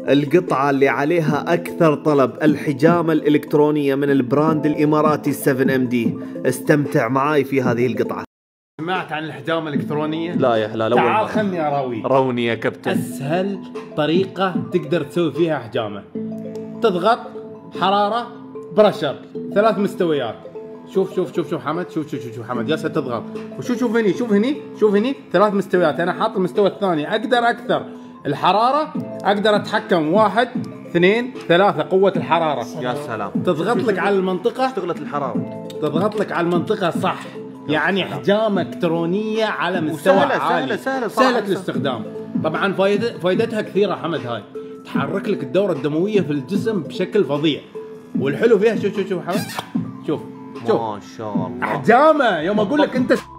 القطعة اللي عليها أكثر طلب، الحجامة الإلكترونية من البراند الإماراتي 7MD. استمتع معاي في هذه القطعة. سمعت عن الحجامة الإلكترونية؟ لا يا حلال، تعال خلني أراويك. روني يا كابتن. أسهل طريقة تقدر تسوي فيها حجامة، تضغط حرارة برشر 3 مستويات. شوف حمد، شوف حمد، جالسة تضغط، وشوف هني، شوف هني 3 مستويات. أنا حاط المستوى الثاني، أقدر أكثر الحرارة، أقدر أتحكم 1 2 3 قوة الحرارة. يا سلام. تضغط لك على المنطقة، اشتغلت الحرارة، تضغط لك على المنطقة صح. يعني حجامة إلكترونية على مستوى عالي، سهلة الاستخدام. طبعا فائدتها كثيرة حمد. هاي تحرك لك الدورة الدموية في الجسم بشكل فظيع. والحلو فيها شوف حمد، شوف ما شاء الله حجامة. يوم أقول لك أنت